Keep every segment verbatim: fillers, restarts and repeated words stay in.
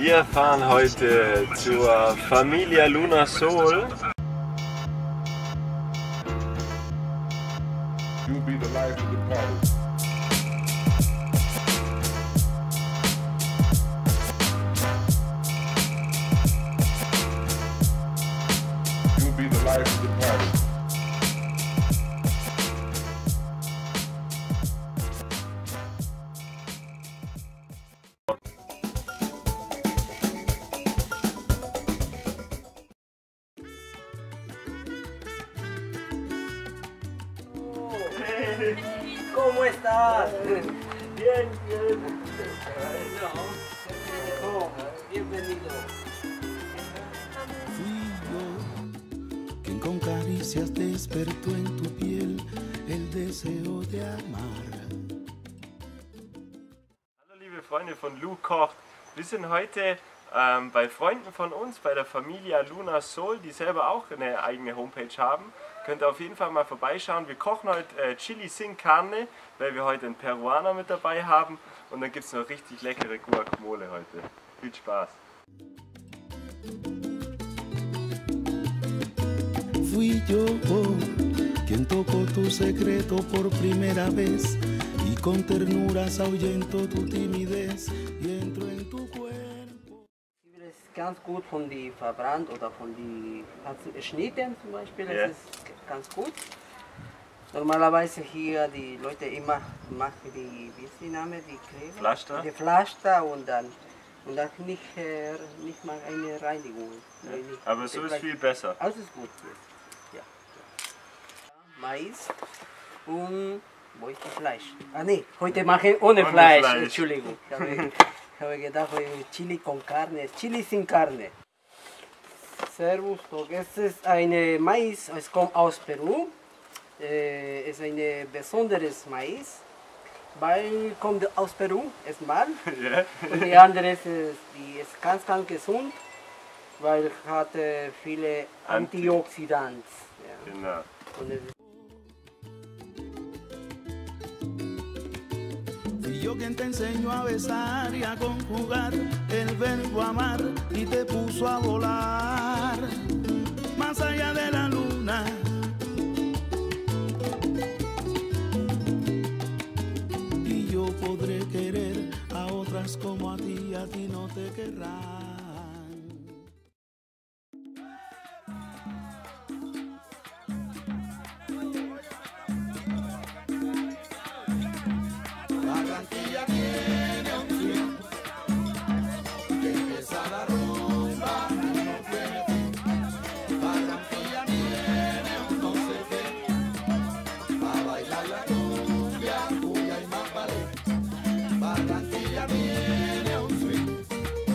Wir fahren heute zur Familia Luna Soul. You'll be the life of the party. You'll be the life of the party. ¿Cómo estás? Bien, bien. Oh, bienvenido. Fui yo quien con caricias despertó en tu piel el deseo de amar. Hallo liebe Freunde von Lou kocht. Wir sind heute ähm, bei Freunden von uns, bei der Familia Luna Soul, die selber auch eine eigene Homepage haben. Könnt ihr auf jeden Fall mal vorbeischauen. Wir kochen heute äh, Chili sin Carne, weil wir heute einen Peruaner mit dabei haben. Und dann gibt es noch richtig leckere Guacamole heute. Viel Spaß! Fui yo quien tocó tu secreto por primera vez y con ternuras ahuyentó tu timidez y entró en tu cuerpo. Das ist ganz gut von die verbrannt oder von die Schnitten zum Beispiel. Das Ja. ist ganz gut. Normalerweise hier die Leute immer machen die, wie ist die Name, die Kleber? Pflaster? Die Pflaster und dann und dann nicht, äh, nicht mal eine Reinigung. Nee, nicht. Aber so ist Vielleicht- viel besser. Alles ist gut jetzt. Ja. Mais und wo ist das Fleisch? Ah nee, heute mache ich ohne, Ohne Fleisch. Fleisch. Entschuldigung. Ich habe, ich habe gedacht, heute Chili con carne, Chili sin carne. Servus, es ist eine Mais, es kommt aus Peru. Äh, es ist ein besonderes Mais, weil kommt aus Peru erstmal. Ja? Und die andere ist, die ist ganz, ganz gesund, weil es hat äh, viele Anti- Antioxidantien. Ja. Genau. Und es ist Fui yo quien te enseñó a besar y a conjugar el verbo amar y te puso a volar más allá de la luna. Y yo podré querer a otras como a ti, a ti no te querrán. Barranquilla tiene un swing que empieza la rumba y no tiene fin. Barranquilla tiene un no sé qué para bailar la cumbia, cumbia y más vale. Barranquilla tiene un swing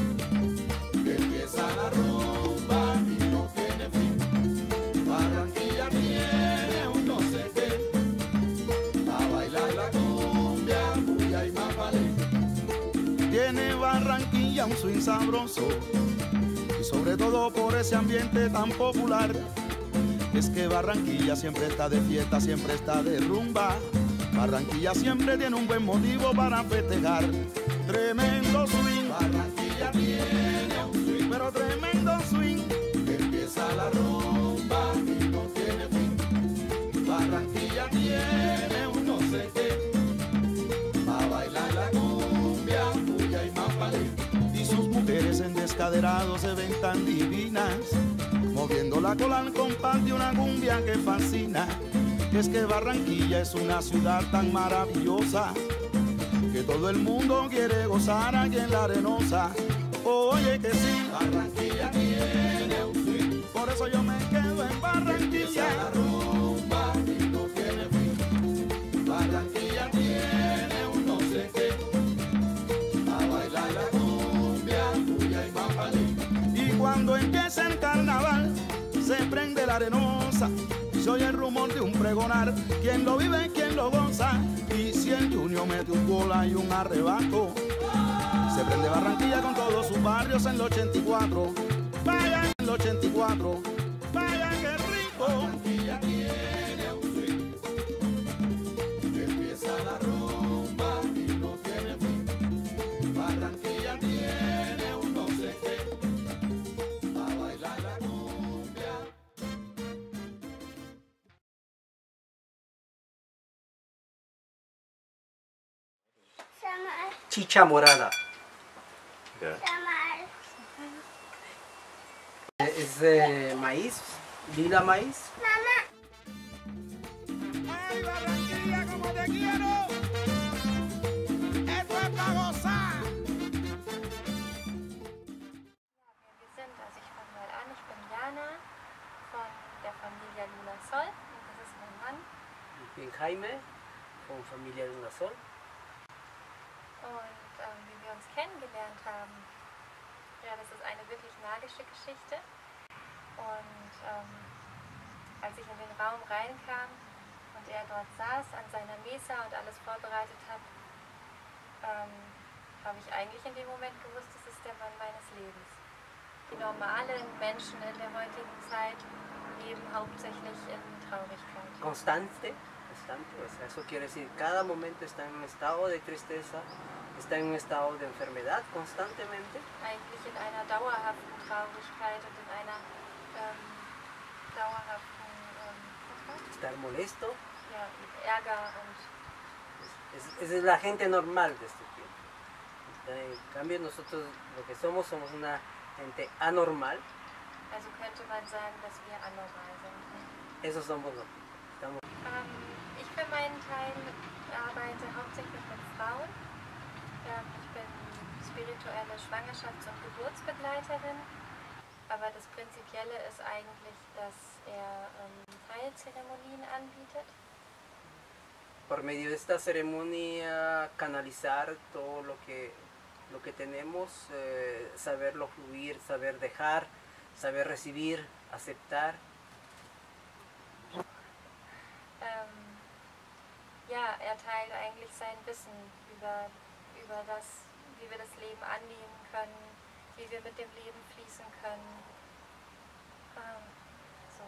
que empieza la rumba y no tiene fin. Barranquilla tiene un no sé qué para bailar la cumbia, cumbia y más vale. Tiene Barranquilla un swing sabroso y sobre todo por ese ambiente tan popular. Es que Barranquilla siempre está de fiesta, siempre está de rumba. Barranquilla siempre tiene un buen motivo para festejar. Tremendo swing. Barranquilla tiene un swing, pero tremendo swing. Que empieza la rumba y no tiene fin. Barranquilla tiene un no sé qué para bailar la cumbia, cumbia y más vale. Y sus mujeres en descaderado se ven tan divinas, moviendo la cola al compás de una cumbia que fascina. Es que Barranquilla es una ciudad tan maravillosa que todo el mundo quiere gozar aquí en la Arenosa. Oye que sí, Barranquilla tiene un swing, por eso yo me quedo en Barranquilla. La rumba y no tiene fin. Barranquilla tiene un no sé qué a bailar la cumbia, cumbia y más vale. Y cuando empieza el carnaval se prende la Arenosa y se oye el rumor de un pregonar. Quien lo vive, quien lo goza. Y si el Junior mete un bola y un arrebato, se prende Barranquilla con todos sus barrios en el ochenta y cuatro. Vaya en el ochenta y cuatro, vaya que rico. Barranquilla tiene un swing que empieza la rumba y no tiene fin. Barranquilla tiene un no sé chicha morada. Ja. Es eh, maíz, lila maíz. Ay, Barranquilla, como te quiero. Esto es para gozar. Wir sind, also ich fange mal an, ich bin Jana von der Familie Luna Sol und das ist mein Mann. Ich bin Jaime, von Familia Luna Sol. Und ähm, wie wir uns kennengelernt haben, ja, das ist eine wirklich magische Geschichte. Und ähm, als ich in den Raum reinkam und er dort saß an seiner Mesa und alles vorbereitet hat, ähm, habe ich eigentlich in dem Moment gewusst, das ist der Mann meines Lebens. Die normalen Menschen in der heutigen Zeit leben hauptsächlich in Traurigkeit. Constante, constante, o sea, eso quiere decir cada momento está en un estado de tristeza, está en un estado de enfermedad constantemente. Eigentlich in einer dauerhaften Traurigkeit und in einer ähm, dauerhaften ähm, was war's? Estar molesto, Ja, Ärger und es, es, es la gente normal de este tiempo. En cambio nosotros lo que somos, somos una gente anormal, also könnte man sagen, dass wir anormal sind. eso somos nosotros. Estamos, Ähm, ich für meinen Teil arbeite hauptsächlich mit Frauen. Ähm, ich bin spirituelle Schwangerschafts- und Geburtsbegleiterin. Aber das Prinzipielle ist eigentlich, dass er ähm, Heilzeremonien anbietet. por medio de esta ceremonia canalizar todo lo que, lo que tenemos, eh, saberlo fluir, saber dejar, saber recibir, aceptar. Ähm, ja, er teilt eigentlich sein Wissen über, über das, wie wir das Leben annehmen können, wie wir mit dem Leben fließen können. Ähm, so.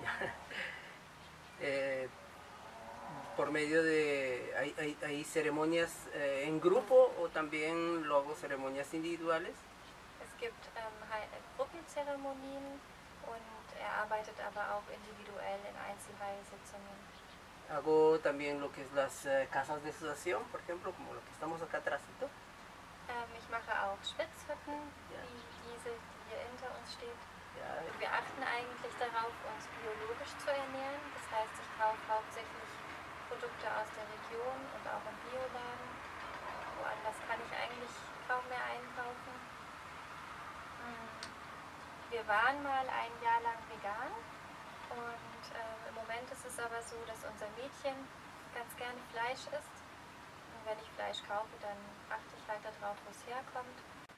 Eh, por medio de, hay, hay, hay ceremonias eh, en grupo o también lo hago ceremonias individuales. Es gibt ähm, Heil- Gruppenzeremonien und er arbeitet aber auch individuell in Einzelheilsitzungen. Hago también lo que es las eh, casas de sudación, por ejemplo, como lo que estamos acá atrásito. Ähm, ich mache auch Schwitzhütten, Ja. wie diese, die hier hinter uns steht. Ya, Und wir achten eigentlich darauf, uns biologisch zu ernähren. Das heißt, ich kaufe hauptsächlich Produkte aus der Region und auch im Bioladen. Woanders kann ich eigentlich kaum mehr einkaufen. Mm, Wir waren mal ein Jahr lang vegan und äh, im Moment ist es aber so, dass unser Mädchen ganz gerne Fleisch isst. Und wenn ich Fleisch kaufe, dann achte ich halt darauf, wo es herkommt.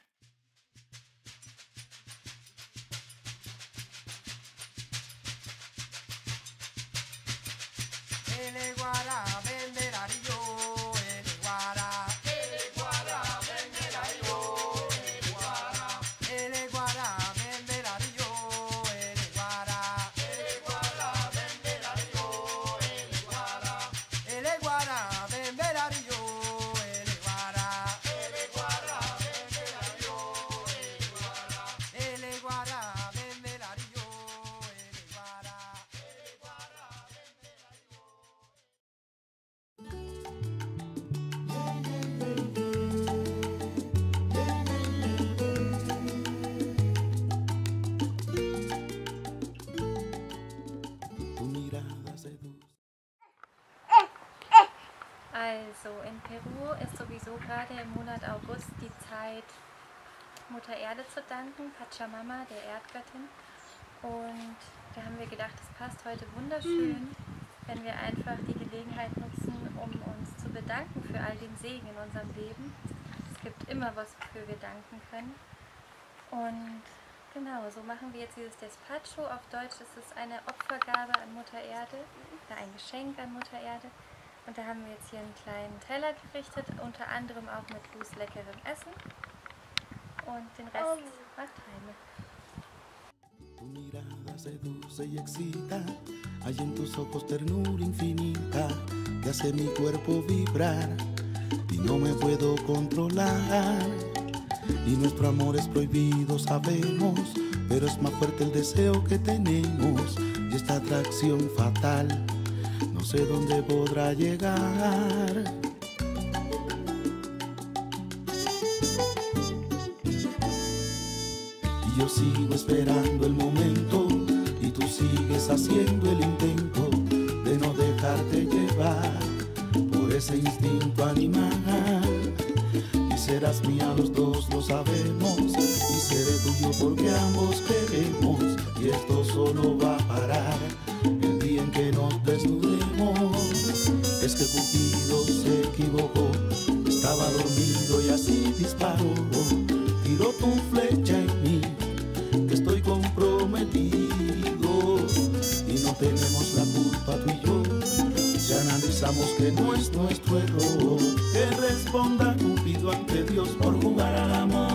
El guará venderá yo, el guará. El guará venderá yo, el guará. El guará venderá yo, el guará. El guará venderá yo, el guará. El guará venderá yo, el guará. El guará venderá yo, el guará. El guará venderá yo, el guará. El guará venderá yo. Tu mirada seduce. Also in Peru ist sowieso gerade im Monat August die Zeit, Mutter Erde zu danken, Pachamama, der Erdgöttin. Und da haben wir gedacht, es passt heute wunderschön, wenn wir einfach die Gelegenheit nutzen, um uns zu bedanken für all den Segen in unserem Leben. Es gibt immer was, wofür wir danken können. Und genau, so machen wir jetzt dieses Despacho. Auf Deutsch ist es eine Opfergabe an Mutter Erde, oder ein Geschenk an Mutter Erde. Und da haben wir jetzt hier einen kleinen Teller gerichtet, unter anderem auch mit Lus leckerem Essen. Und den Rest macht Heime. Tu mirada seduce y excita, hay en tus ojos ternura infinita que hace mi cuerpo vibrar y no me puedo controlar. Y nuestro amor es prohibido, sabemos, pero es más fuerte el deseo que tenemos y esta atracción fatal, no sé dónde podrá llegar. Y yo sigo esperando el momento y tú sigues haciendo el intento de no dejarte llevar por ese instinto animal. Y serás mía, los dos lo sabemos, y seré tuyo porque ambos queremos. Y esto solo va a parar el día en que nos desnudemos. Es que Cupido se equivocó, estaba dormido y así disparó. Tiró tu flecha en mí, que estoy comprometido, y no tenemos la culpa tú y yo, si analizamos que no es nuestro error. Que responda Cupido ante Dios por jugar al amor.